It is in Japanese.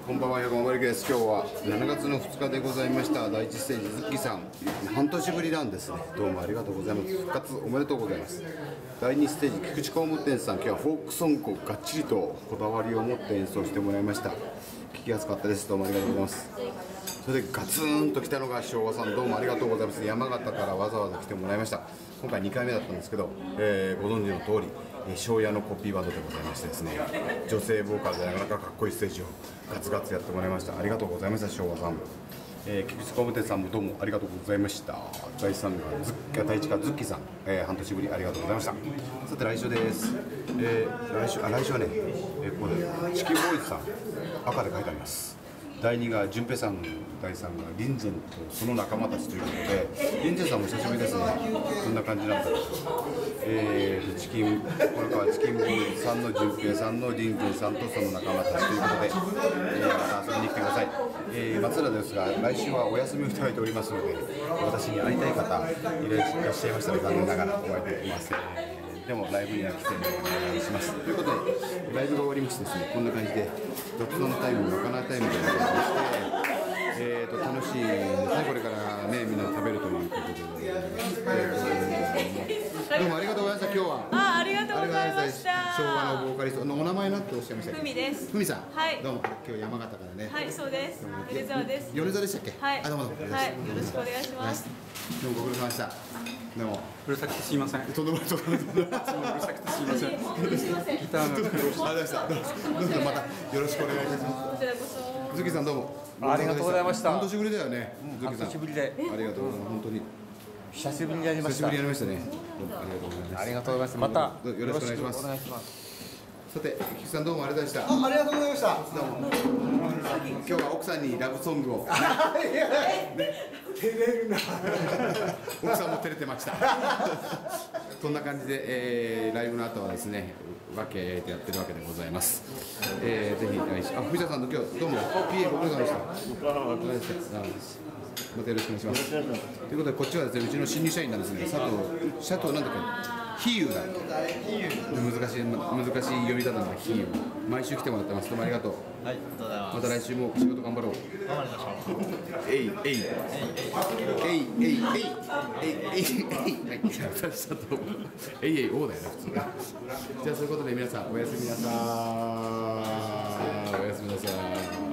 こんばんは、山森です。今日は7月の2日でございました。第1ステージ、ズッキーさん、半年ぶりなんですね。どうもありがとうございます。復活おめでとうございます。第2ステージ、菊池工務店さん、今日はフォークソングをがっちりとこだわりを持って演奏してもらいました。聞きやすかったです。どうもありがとうございます。それでガツンと来たのが昭和さん、どうもありがとうございます。山形からわざわざ来てもらいました。今回2回目だったんですけど、ご存知の通り、庄屋のコピーバンドでございましてですね、女性ボーカルでなかなかかっこいいステージをガツガツやってもらいました。ありがとうございました、昭和さん。菊池工務店さんもどうもありがとうございました。第1がズッキーさん、半年ぶりありがとうございました。さて来週です。来週はね、これチキンボーイズさん、赤で書いてあります。第2が順平さん、第3がリンゼンとその仲間たちということで、リンゼンさんも久しぶりですね。こんな感じなんだろう。これからチキンボーイズさんの順平さんのリンゼンさんとその仲間たちということで、また遊びに来てください。松浦ですが、来週はお休みをいただいておりますので、私に会いたい方いらっしゃいましたら残念ながらお会いできません。でもライブには来てお願いします。ということで、ライブが終わりましてですね、こんな感じで雑談タイム、まかないタイムでございまして、楽しいですね、これからね、みんな食べるということでございます。どうもありがとうございました、今日は。 ありがとうございました。 昭和のボーカリストのお名前なんておっしゃいましたっけ？ ふみです。 ふみさん。 はい。 どうも、今日山形からね。 はい、そうです。米沢です。 米沢でしたっけ？ はい。 あ、どうもどうも。 はい、よろしくお願いします。 どうもご苦労様でした。でもうるさくてすいません。 とんでもないとんでもない。 うるさくてすいません。ギターが苦労して。 ありがとうございました。どうぞまたよろしくお願いいたします。 こちらこそ。 ズッキーさんどうも。 ありがとうございました。 半年ぶりだよね。 半年ぶりで。 ありがとうございます。本当に。 久しぶりにやりました。 久しぶりにやりましたね。ありがとうございます。 ありがとうございます。またよろしくお願いします。 お願いします。 さて、菊池さんどうもありがとうございました。 ありがとうございました。 どうも。今日は奥さんにラブソングを。 照れるな。 奥さんも照れてました。そんな感じで、ライブの後はですね、分け焼いてやってるわけでございます。ぜひ来週、藤田さんと今日どうも PA ご苦労様でした。またよろしくお願いします。ということでこっちはですね、うちの新入社員なんですね。シャトーなんだっけ？ヒーユーだ。難しい読み方なんだヒーユー。毎週来てもらってます。どうもありがとう。 はい、ありがとうございます。 また来週も仕事頑張ろう。 頑張りましょう。 えいえいえいえいえいえいえいはい、私だとえいえいおうだよね普通。じゃあそういうことで皆さんおやすみなさーい。おやすみなさい。